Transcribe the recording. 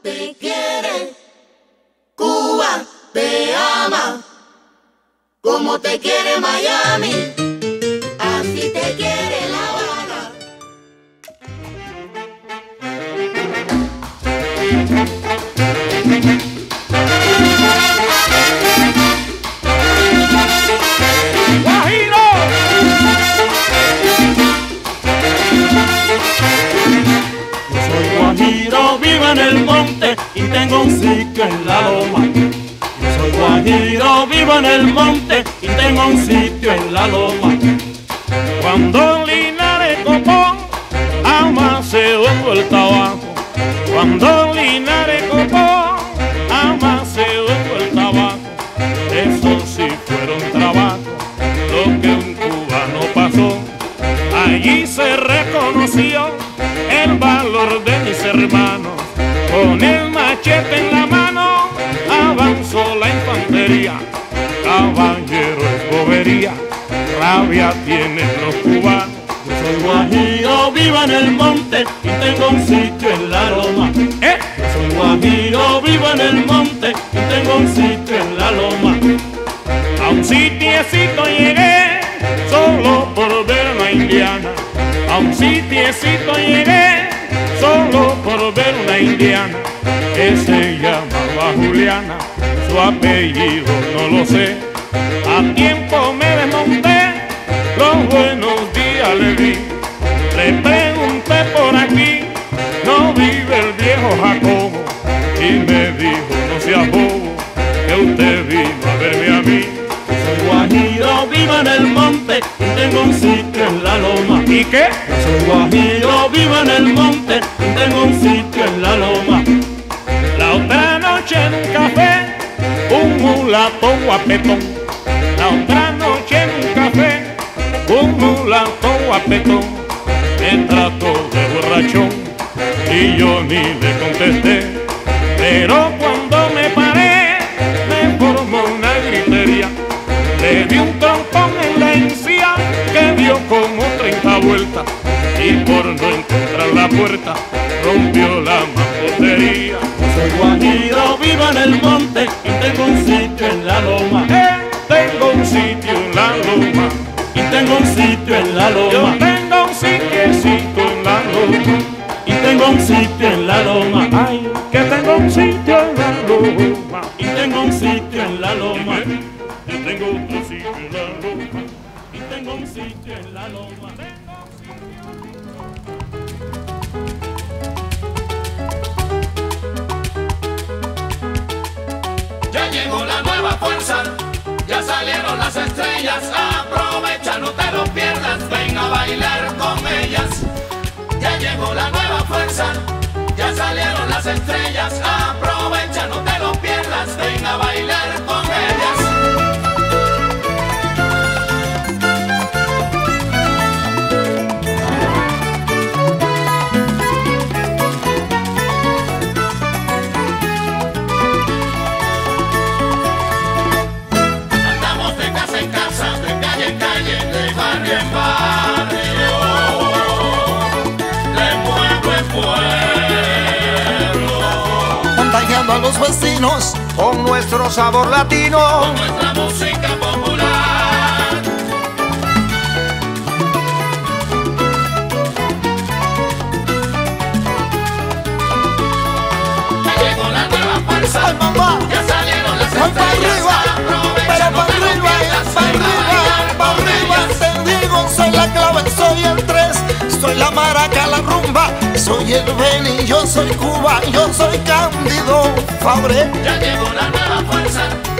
te quiere, Cuba te ama, como te quiere Miami, así te quiere La Habana. ¡Guajiro! Yo soy guajiro, vivo en el monte y tengo un sitio en la loma. Yo soy guajiro, vivo en el monte y tengo un sitio en la loma. Cuando Linares copó, Amaseo en vuelta abajo. Cuando Linares copó, Amaseo en vuelta abajo. Eso sí fueron trabajos, lo que un cubano pasó. Allí se reconoció el valor de mis hermanos. Con el machete en la mano avanzó la infantería. Caballero es bobería, rabia tienen los cubanos. Yo soy guajiro, vivo en el monte y tengo un sitio en la loma. Yo soy guajiro, vivo en el monte y tengo un sitio en la loma. A un sitiecito llegué solo por ver una indiana. A un sitiecito llegué solo por ver una indiana que se llamaba Juliana. Su apellido no lo sé. A tiempo me desmonté, los buenos días le di. Le pregunté por aquí, no vive el viejo Jacobo. Y me dijo, no sea bobo, que usted vino a verme a mí. Soy guajiro, vivo en el monte y tengo un sitio en la loma. ¿Y qué? Soy guajiro, vivo en el monte y tengo un sitio en la loma. La otra noche en un café, un mulato guapetón. La otra noche en un café, un mulato guapetón me trató de borrachón y yo ni le contesté. Pero cuando me paré, me formó una gritería. Le di un trompón en la encía que dio como 30 vueltas y por no encontrar la puerta rompió la mampostería. Soy guajiro, vivo en el monte y tengo un sitio en la loma. Tengo un sitio en la loma y tengo un sitio en la loma. Yo tengo un sitiecito en la loma y tengo un sitio en la loma. Ay, que tengo un sitio en la loma y tengo un sitio en la loma. Yo tengo otro sitio en la loma y tengo un sitio en la loma. Ya llegó la nueva fuerza, ya salieron las estrellas. Aprovecha, no te lo pierdas, ven a bailar con ellas. Ya llegó la nueva fuerza, ya salieron las estrellas. Aprovecha, no te lo pierdas, ven a bailar con ellas. Contagiando a los vecinos con nuestro sabor latino, con nuestra música popular. Ya llegó la nueva fuerza, ay, mamá, ya salieron las voy para estrellas. arriba, pero para arriba, para arriba, te digo, soy la clave, soy el 3, soy la maraca, la rumba, soy el Beni, yo soy Cuba, yo soy Cándido Fabre. Ya llegó la nueva fuerza,